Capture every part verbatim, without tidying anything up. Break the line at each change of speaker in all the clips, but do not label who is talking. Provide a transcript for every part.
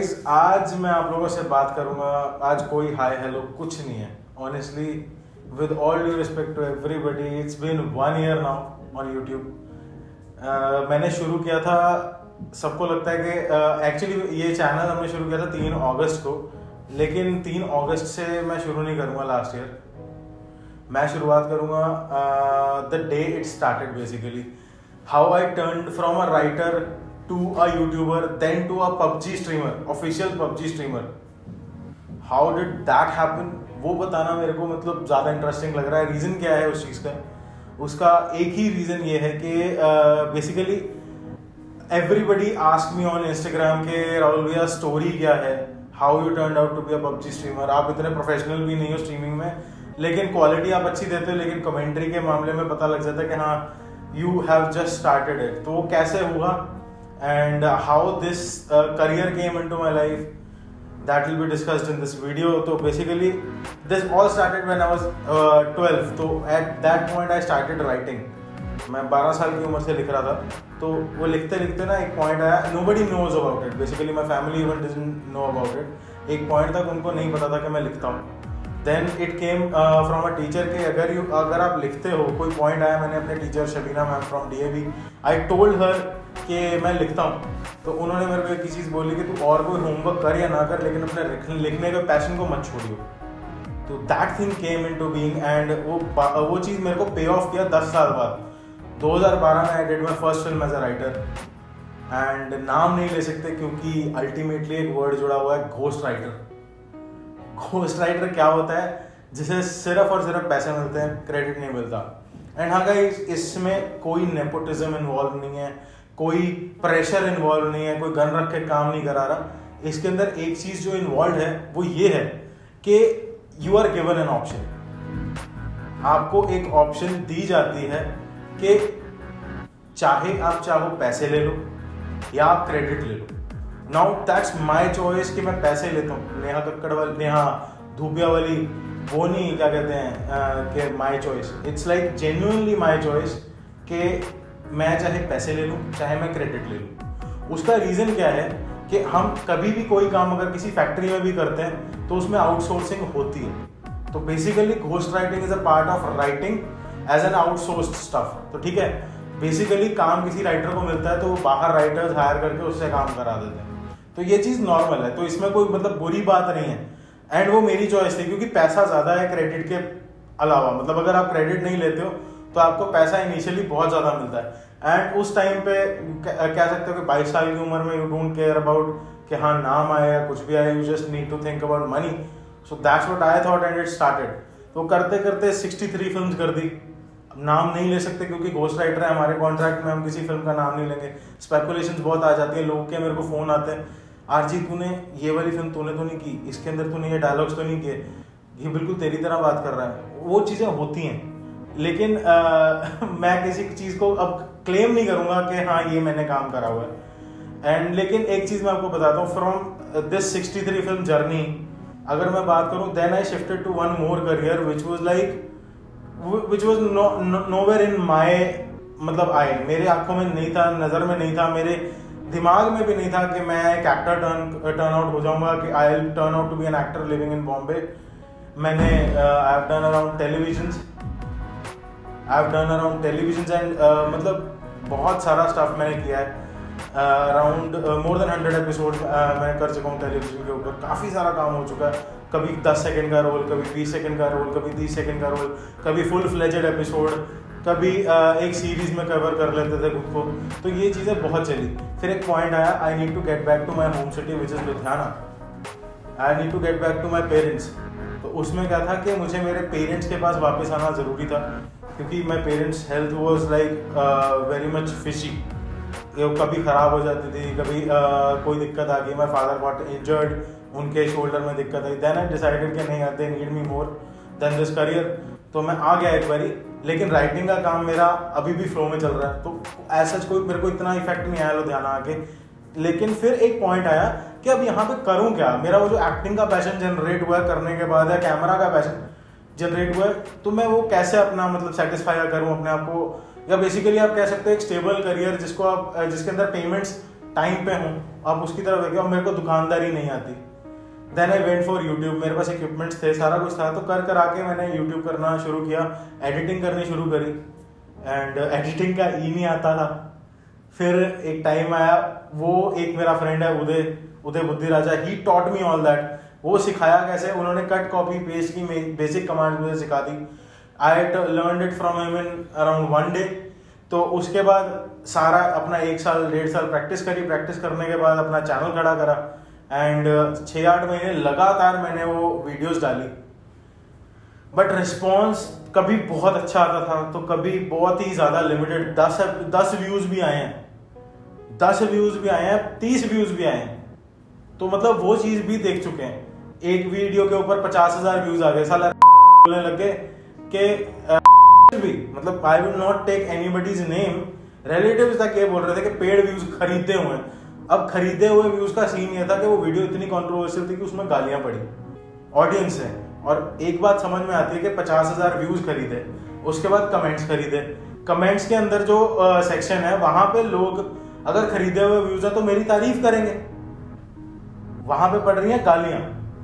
Guys आज मैं आप लोगों से बात करूंगा। आज कोई हाय हेलो कुछ नहीं है। Honestly with all due respect to everybody, it's been one year now on YouTube. मैंने शुरू किया था, सबको लगता है कि एक्चुअली uh, ये चैनल हमने शुरू किया था तीन अगस्त को, लेकिन तीन अगस्त से मैं शुरू नहीं करूंगा लास्ट ईयर। मैं शुरुआत करूंगा the day it started, basically how I turned from a writer to a YouTuber, then to a P U B G streamer, official P U B G streamer. How did that happen? वो बताना मेरे को मतलब ज़्यादा interesting लग रहा है। Reason क्या है उस चीज़ का? उसका एक ही रीज़न ये है कि basically everybody ask me on Instagram के राहुल भैया स्टोरी क्या है, how you turn out to be a P U B G streamer. आप इतने प्रोफेशनल भी नहीं हो स्ट्रीमिंग में, लेकिन क्वालिटी आप अच्छी देते हो, लेकिन कमेंट्री के मामले में पता लग जाता है कि हाँ you have just started it. तो वो कैसे हुआ and uh, how this uh, career came into my life, that will be discussed in this video. So basically this all started when I was uh, twelve. So at that point I started writing. मैं बारह साल की उम्र से लिख रहा था। तो वो लिखते लिखते ना एक पॉइंट आया, nobody knows about it, basically my family even doesn't know about it। एक पॉइंट तक उनको नहीं पता था कि मैं लिखता हूँ। Then it came uh, from a teacher कि अगर यू अगर आप लिखते हो, कोई पॉइंट आया, मैंने अपने teacher Shabina ma'am from D A V, I told her कि मैं लिखता हूँ। तो उन्होंने मेरे को एक ही चीज़ बोली कि तू और कोई होमवर्क कर या ना कर, लेकिन अपने लिखने के पैशन को मत छोड़ियो। तो that thing came into being and वो वो चीज़ मेरे को पे ऑफ किया दस साल बाद। दो हज़ार बारह में I did my first film as a writer, and नाम नहीं ले सकते क्योंकि अल्टीमेटली एक वर्ड जुड़ा हुआ है, घोस्ट राइटर। घोस्ट राइटर क्या होता है? जिसे सिर्फ और सिर्फ पैसे मिलते हैं, क्रेडिट नहीं मिलता। एंड हाँ गाइस, इसमें कोई नेपोटिज्म इन्वॉल्व नहीं है, कोई प्रेशर इन्वॉल्व नहीं है, कोई गन रख के काम नहीं करा रहा। इसके अंदर एक चीज जो इन्वॉल्व है वो ये है कि you are given an option. आपको एक ऑप्शन दी जाती है कि चाहे आप चाहो पैसे ले लो या आप क्रेडिट ले लो। नाउ दैट्स माई चॉइस कि मैं पैसे लेता हूँ। नेहा कक्कड़ वाली, नेहा धूपिया वाली वो नहीं, क्या कहते हैं कि my choice, it's like genuinely my choice कि मैं चाहे पैसे ले लूँ चाहे मैं क्रेडिट ले लूँ। उसका रीज़न क्या है कि हम कभी भी कोई काम अगर किसी फैक्ट्री में भी करते हैं तो उसमें आउटसोर्सिंग होती है। तो basically ghost writing is a part of writing as an outsourced stuff. तो ठीक है, बेसिकली काम किसी राइटर को मिलता है तो वो बाहर राइटर्स हायर करके उससे काम करा देते हैं। तो ये चीज़ नॉर्मल है, तो इसमें कोई मतलब बुरी बात नहीं है। एंड वो मेरी चॉइस थी क्योंकि पैसा ज़्यादा है क्रेडिट के अलावा। मतलब अगर आप क्रेडिट नहीं लेते हो तो आपको पैसा इनिशियली बहुत ज़्यादा मिलता है। एंड उस टाइम पे कह सकते हो कि बाईस साल की उम्र में यू डोंट केयर अबाउट कि हाँ नाम आए या कुछ भी आए, you just need to think about money. So that's what I thought and it started. तो करते करते सिक्सटी थ्री फिल्म्स कर दी। नाम नहीं ले सकते क्योंकि घोस्ट राइटर है, हमारे कॉन्ट्रैक्ट में हम किसी फिल्म का नाम नहीं लेंगे। स्पेकुलेशंस बहुत आ जाती है, लोगों के मेरे को फ़ोन आते हैं, आरजी तूने ये वाली फिल्म तूने तो नहीं की, इसके अंदर तूने ये डायलॉग्स तो नहीं किए, ये बिल्कुल तेरी तरह बात कर रहा है। वो चीज़ें होती हैं, लेकिन आ, मैं किसी चीज़ को अब क्लेम नहीं करूँगा कि हाँ ये मैंने काम करा हुआ है। एंड लेकिन एक चीज़ मैं आपको बताता हूँ, from this sixty three film journey अगर मैं बात करूँ, then I shifted to one more career which was like which was nowhere in my, मतलब आए मेरे आंखों में नहीं था, नज़र में नहीं था, मेरे दिमाग में भी नहीं था कि मैं एक एक्टर टर्न टर्न आउट हो जाऊंगा, कि I will turn out to be an actor living in Bombay. मैंने I have done around televisions I have done around televisions and मतलब बहुत सारा स्टफ मैंने किया है। Around more than hundred episode मैं कर चुका हूँ टेलीविजन के ऊपर। काफ़ी सारा काम हो चुका है, कभी दस सेकंड का रोल, कभी बीस सेकंड का रोल, कभी तीस सेकंड का रोल, कभी फुल फ्लेजेड एपिसोड, कभी uh, एक सीरीज में कवर कर लेते थे खुद को। तो ये चीज़ें बहुत चली। फिर एक पॉइंट आया, I need to get back to my home city which is Ludhiana. I need to get back to my parents. तो उसमें क्या था कि मुझे मेरे पेरेंट्स के पास वापस आना ज़रूरी था, क्योंकि my parents health was like very much fishy. कभी ख़राब हो जाती थी, कभी uh, कोई दिक्कत आ गई, माई फादर गॉट इंजर्ड, उनके शोल्डर में दिक्कत आई। देन आई डिसाइडेड कि नहीं, they need me more than this career. तो मैं आ गया एक बारी, लेकिन राइटिंग का काम मेरा अभी भी फ्लो में चल रहा है। तो ऐसा कोई मेरे को इतना इफेक्ट नहीं आया लुधियाना आके। लेकिन फिर एक पॉइंट आया कि अब यहाँ पे करूँ क्या। मेरा वो जो एक्टिंग का पैशन जनरेट हुआ है करने के बाद, या कैमरा का पैशन जनरेट हुआ है, तो मैं वो कैसे अपना मतलब सेटिस्फाई करूँ अपने आप को। या बेसिकली आप कह सकते हो एक स्टेबल करियर जिसको आप जिसके अंदर पेमेंट्स टाइम पे हूँ, आप उसकी तरफ देखिए, और मेरे को दुकानदारी नहीं आती। Then I went for YouTube, मेरे पास इक्विपमेंट्स थे, सारा कुछ था, तो कर कर आके मैंने यूट्यूब करना शुरू किया, एडिटिंग करनी शुरू करी, एंड एडिटिंग का ई नहीं आता था। फिर एक टाइम आया, वो एक मेरा फ्रेंड है Uday Uday Buddhi Raja, he taught me all that. वो सिखाया कैसे, उन्होंने कट कॉपी पेस्ट की बेसिक कमांड मुझे सिखा दी। I learned it from him in around one day. तो उसके बाद सारा अपना एक साल डेढ़ साल प्रैक्टिस करी, प्रैक्टिस करने के बाद अपना चैनल खड़ा करा, एंड छः आठ महीने लगातार मैंने वो वीडियोस डाली। बट रिस्पॉन्स कभी बहुत अच्छा आता था, तो कभी बहुत ही ज़्यादा लिमिटेड, दस दस व्यूज़ भी आए हैं, दस व्यूज़ भी आए हैं, तीस व्यूज़ भी आए हैं। तो मतलब वो चीज़ भी देख चुके हैं। एक वीडियो के ऊपर पचास हजार व्यूज़ आ गए, साला बोलने लगे कि भी, मतलब I will not take anybody's name, relatives तक ये बोल रहे थे कि पेड व्यूज खरीदे हुए हैं। अब खरीदे हुए व्यूज का सीन ये था कि वो वीडियो इतनी कंट्रोवर्शियल थी कि उसमें गालियां पड़ी ऑडियंस से। और एक बात समझ में आती है कि पचास हजार व्यूज खरीदे, उसके बाद कमेंट्स खरीदे, कमेंट्स के अंदर जो सेक्शन uh, है वहां पे लोग अगर खरीदे हुए व्यूज है तो मेरी तारीफ करेंगे, वहां पे पड़ रही हैं गालियां,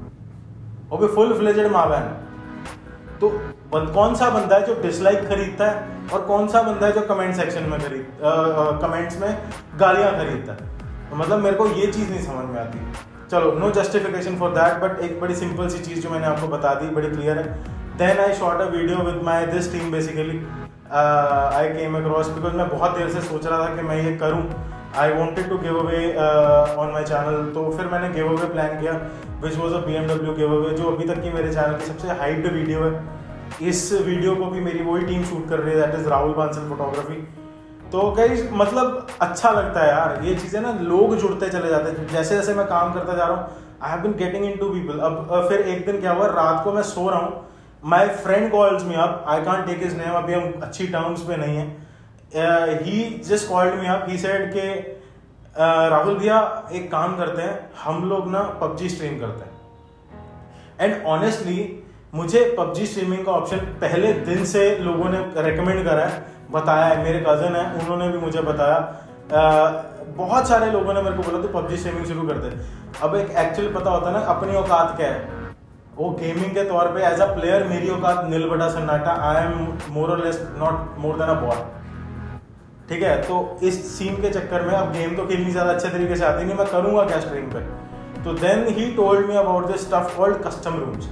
वो भी फुल फ्लेजेड माँ बहन। तो कौन सा बंदा है जो डिसलाइक खरीदता है और कौन सा बंदा है जो कमेंट सेक्शन में खरीद कमेंट्स में गालियां खरीदता है? तो मतलब मेरे को ये चीज़ नहीं समझ में आती। चलो, no justification for that, but एक बड़ी सिंपल सी चीज़ जो मैंने आपको बता दी, बड़ी क्लियर है। Then I shot a video with my this team. Basically I came across, because मैं बहुत देर से सोच रहा था कि मैं ये करूँ। I wanted to give away on my channel, तो फिर मैंने गिव अवे प्लान किया, which was a B M W give away, जो अभी तक की मेरे चैनल की सबसे हाइप्ड वीडियो है। इस वीडियो को भी मेरी वही टीम शूट कर रही है, that is Rahul Bansal photography. तो गाइस मतलब अच्छा लगता है यार ये चीज़ें ना, लोग जुड़ते चले जाते हैं जैसे जैसे मैं काम करता जा रहा हूँ। I have been getting into people. अब फिर एक दिन क्या हुआ, रात को मैं सो रहा हूँ, my friend calls me up, I can't take his name, अभी हम अच्छी टर्म्स पे नहीं है। He just called me up, he said के राहुल भैया एक काम करते हैं, हम लोग ना पबजी स्ट्रीम करते हैं। एंड ऑनेस्टली मुझे पबजी स्ट्रीमिंग का ऑप्शन पहले दिन से लोगों ने रेकमेंड करा है, बताया है। मेरे कजन है, उन्होंने भी मुझे बताया, आ, बहुत सारे लोगों ने मेरे को बोला तो पबजी स्ट्रीमिंग शुरू कर दे। अब एक एक्चुअली पता होता है ना अपनी औकात क्या है, वो गेमिंग के तौर पे एज अ प्लेयर मेरी औकात नील बटा सन्नाटा, आई एम मोर और less not more than a bot, ठीक है। तो इस सीन के चक्कर में अब गेम तो खेलनी ज़्यादा अच्छे तरीके से आती नहीं, मैं करूँगा क्या स्ट्रीम पे। तो then he told me about this stuff called custom rooms.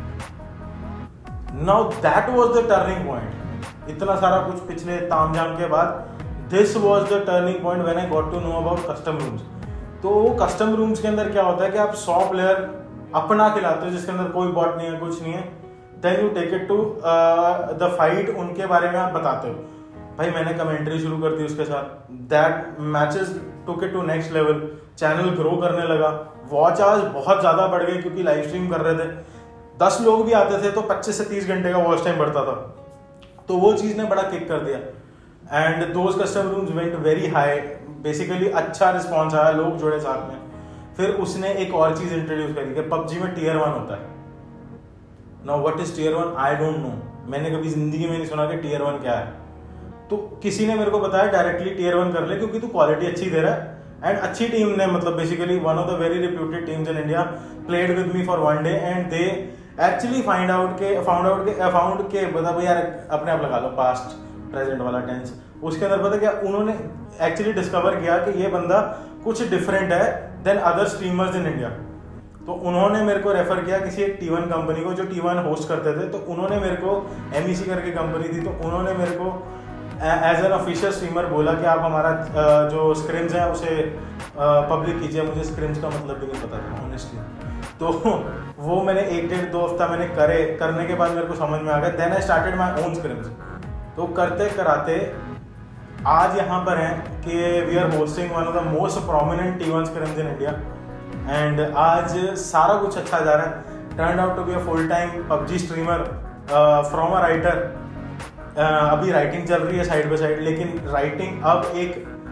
Now that was the turning point. इतना सारा कुछ पिछले तामझाम के बाद this was the turning point when I got to know about custom rooms. तो वो कस्टम रूम्स के अंदर क्या होता है कि आप सौ प्लेयर अपना खिलाते हो, जिसके अंदर कोई बॉट नहीं है, कुछ नहीं है। Then you take it to the fight, उनके बारे में आप बताते हो। भाई मैंने कमेंट्री शुरू कर दी उसके साथ, that matches took it to next level, channel grow करने लगा, वॉच आवर्स बहुत ज़्यादा बढ़ गए क्योंकि लाइव स्ट्रीम कर रहे थे। दस लोग भी आते थे तो पच्चीस से तीस घंटे का वॉच टाइम बढ़ता था, तो वो चीज़ ने बड़ा किक कर दिया। And those custom rooms went very high, basically अच्छा रिस्पॉन्स आया, लोग जुड़े साथ में। फिर उसने एक और चीज़ इंट्रोड्यूस करी कि पबजी में टीयर वन होता है। Now what is tier one, I don't know, मैंने कभी जिंदगी में नहीं सुना कि टीयर वन क्या है। तो किसी ने मेरे को बताया डायरेक्टली टीयर वन कर ले क्योंकि तू क्वालिटी अच्छी दे रहा है। एंड अच्छी टीम ने, मतलब basically one of the very reputed teams in India played with me for one day, and they actually find out के फाउंड आउट के फाउंड के मतलब यार अपने आप लगा लो पास्ट प्रेजेंट वाला टेंस, उसके अंदर पता क्या उन्होंने एक्चुअली डिस्कवर किया कि ये बंदा कुछ डिफरेंट है then other streamers in India. तो उन्होंने मेरे को रेफर किया किसी एक टी वन कंपनी को जो टी वन होस्ट करते थे। तो उन्होंने मेरे को एम ई सी करके कंपनी थी, तो उन्होंने मेरे को एज एन ऑफिशियल स्ट्रीमर बोला कि आप हमारा जो स्क्रिम्स हैं उसे पब्लिक कीजिए। मुझे स्क्रिम्स का मतलब भी नहीं पता था ऑनेस्टली। तो वो मैंने एक डेढ़ दो हफ्ता मैंने करे, करने के बाद मेरे को समझ में आ गया। Then I started my own scrims. तो करते कराते आज यहाँ पर हैं कि we are hosting one of the most prominent T one scrims in India. And आज सारा कुछ अच्छा जा रहा है। Turn out to be a full time PUBG streamer from a writer. अभी राइटिंग चल रही है साइड बाई साइड, लेकिन राइटिंग अब एक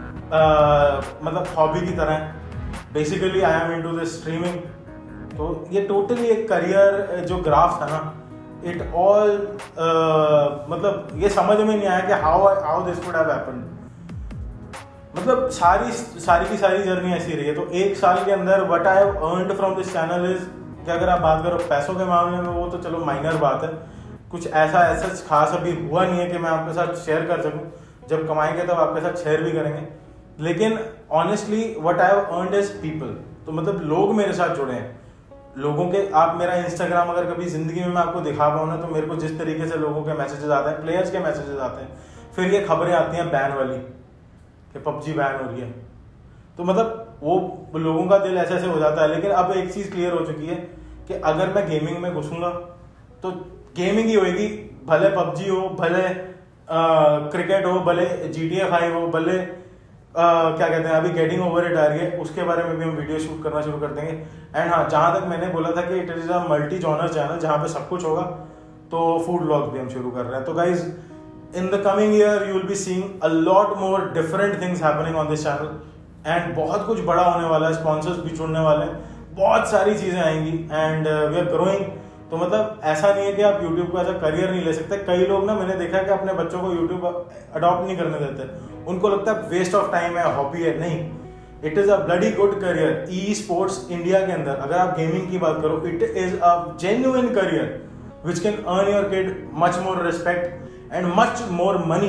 uh, मतलब हॉबी की तरह है। Basically I am into this streaming. तो ये टोटली एक करियर जो ग्राफ था ना, इट ऑल मतलब ये समझ में नहीं आया कि how how this would have happened. मतलब सारी सारी की सारी जर्नी ऐसी रही है। तो एक साल के अंदर what I have earned from this channel is कि अगर आप बात करो पैसों के मामले में, वो तो चलो माइनर बात है, कुछ ऐसा ऐसा खास अभी हुआ नहीं है कि मैं आपके साथ शेयर कर सकूं। जब कमाएंगे तब आपके साथ शेयर भी करेंगे। लेकिन honestly what I have earned is people. तो मतलब लोग मेरे साथ जुड़े हैं, लोगों के, आप मेरा इंस्टाग्राम अगर कभी जिंदगी में मैं आपको दिखा पाऊँ ना, तो मेरे को जिस तरीके से लोगों के मैसेजेस आते हैं, प्लेयर्स के मैसेजेस आते हैं, फिर ये खबरें आती हैं बैन वाली कि पबजी बैन हो रही है, तो मतलब वो लोगों का दिल ऐसे ऐसे हो जाता है। लेकिन अब एक चीज क्लियर हो चुकी है कि अगर मैं गेमिंग में घुसूंगा तो गेमिंग ही होएगी, भले पबजी हो, भले क्रिकेट हो, भले जी टी ए फाइव हो, भले Uh, क्या कहते हैं अभी गेटिंग ओवर इट आ रही है, उसके बारे में भी हम वीडियो शूट करना शुरू कर देंगे। एंड हाँ, जहाँ तक मैंने बोला था कि it is a multi genre channel जहाँ पे सब कुछ होगा, तो फूड व्लॉग्स भी हम शुरू कर रहे हैं। तो guys in the coming year you will be seeing a lot more different things happening on this channel and बहुत कुछ बड़ा होने वाला है, स्पॉन्सर्स भी जुड़ने वाले हैं, बहुत सारी चीजें आएंगी एंड वी आर ग्रोइंग। तो मतलब ऐसा नहीं है कि आप YouTube को एज अ करियर नहीं ले सकते। कई लोग ना, मैंने देखा है कि अपने बच्चों को YouTube अडॉप्ट नहीं करने देते, उनको लगता है वेस्ट ऑफ टाइम है, हॉबी है। नहीं, it is a bloody good career. Esports India के अंदर अगर आप गेमिंग की बात करो, it is a genuine career which can earn your kid much more respect and much more money.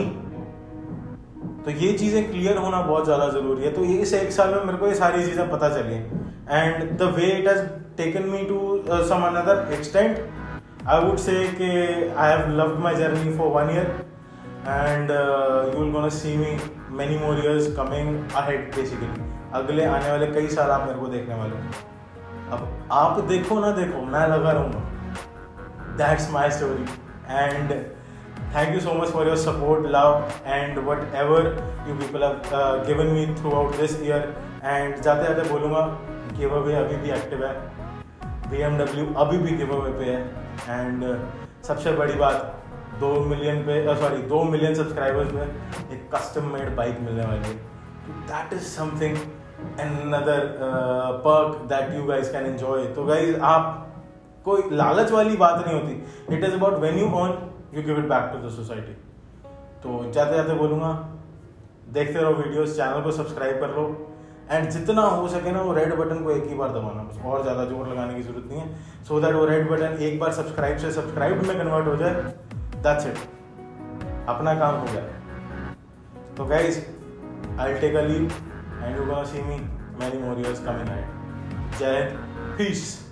तो ये चीजें क्लियर होना बहुत ज्यादा जरूरी है। तो ये इस एक साल में मेरे को ये सारी चीजें पता चली and the way it has taken me to uh, some another extent, I would say कि I have loved my journey for one year and uh, you will gonna see me many more years coming ahead basically. अगले आने वाले कई साल आप मेरे को देखने वाले हो। अब आप देखो ना देखो, मैं लगा रहूँगा। That's my story and thank you so much for your support, love and whatever you people have uh, given me throughout this year. And जाते जाते बोलूँगा गिव अवे अभी भी एक्टिव है, बी एम डब्ल्यू अभी भी गिव अवे पे है एंड uh, सबसे बड़ी बात, दो मिलियन पे सॉरी uh, दो मिलियन सब्सक्राइबर्स पे एक कस्टम मेड बाइक मिलने वाली है। That is something another perk that you guys can enjoy. तो गाइज आप कोई लालच वाली बात नहीं होती, it is about when you earn you give it back to the society. तो जाते जाते बोलूँगा देखते रहो वीडियोस, चैनल को सब्सक्राइब कर लो एंड जितना हो सके ना वो रेड बटन को एक ही बार दबाना, बस और ज़्यादा जोर लगाने की जरूरत नहीं है। सो दैट वो रेड बटन एक बार सब्सक्राइब से सब्सक्राइब में कन्वर्ट हो जाए, दैट्स इट, अपना काम हो गया। तो guys I will take a leave and you gonna see me many more years coming ahead. जय हिंद, पीस।